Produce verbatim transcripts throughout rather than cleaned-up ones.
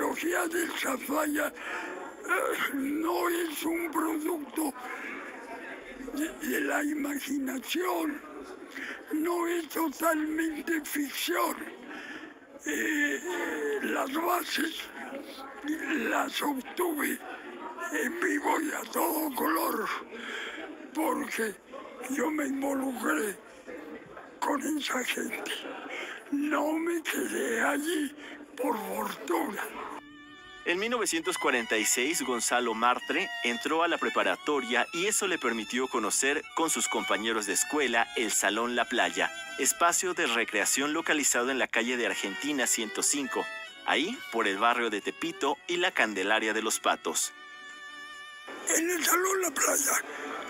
trilogía del Chanfalla eh, no es un producto de, de la imaginación, no es totalmente ficción. Eh, las bases las obtuve en vivo y a todo color, porque yo me involucré con esa gente. No me quedé allí por fortuna. En mil novecientos cuarenta y seis, Gonzalo Martre entró a la preparatoria y eso le permitió conocer con sus compañeros de escuela el Salón La Playa, espacio de recreación localizado en la calle de Argentina ciento cinco, ahí por el barrio de Tepito y la Candelaria de los Patos. En el Salón La Playa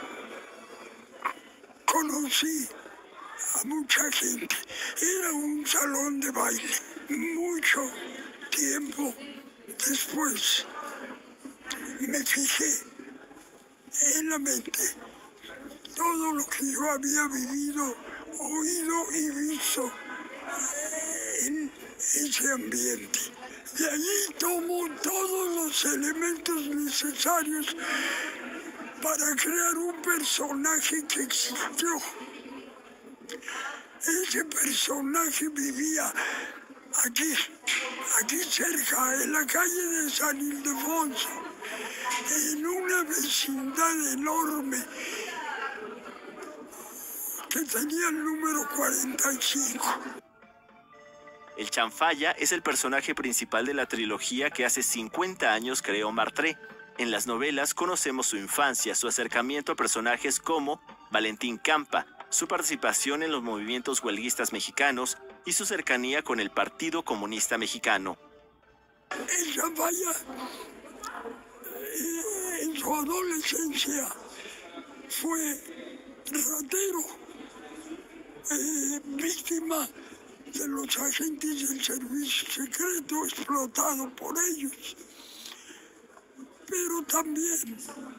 conocí a mucha gente. Era un salón de baile. Mucho tiempo después me fijé en la mente todo lo que yo había vivido, oído y visto en ese ambiente. De allí tomo todos los elementos necesarios para crear un personaje que existió. Ese personaje vivía aquí, aquí cerca, en la calle de San Ildefonso, en una vecindad enorme que tenía el número cuarenta y cinco. El Chanfalla es el personaje principal de la trilogía que hace cincuenta años creó Martre. En las novelas conocemos su infancia, su acercamiento a personajes como Valentín Campa, su participación en los movimientos huelguistas mexicanos y su cercanía con el Partido Comunista Mexicano. El Chanfalla, eh, en su adolescencia, fue ratero, eh, víctima de los agentes del servicio secreto, explotado por ellos. Pero también,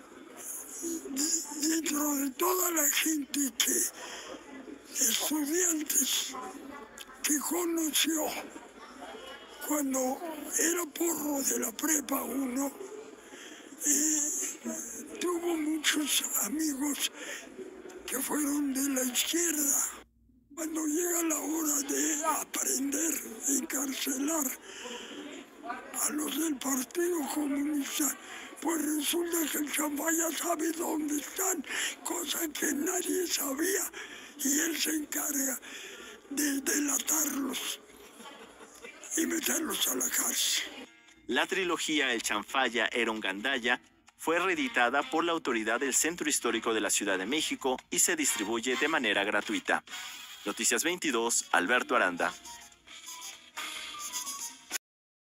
dentro de toda la gente que, estudiantes que conoció cuando era porro de la prepa uno, eh, tuvo muchos amigos que fueron de la izquierda. Cuando llega la hora de aprender, encarcelar a los del Partido Comunista, pues resulta que el Chanfalla sabe dónde están, cosa que nadie sabía, y él se encarga de delatarlos y meterlos a la cárcel. La trilogía El Chanfalla era un gandalla fue reeditada por la autoridad del Centro Histórico de la Ciudad de México y se distribuye de manera gratuita. Noticias veintidós, Alberto Aranda.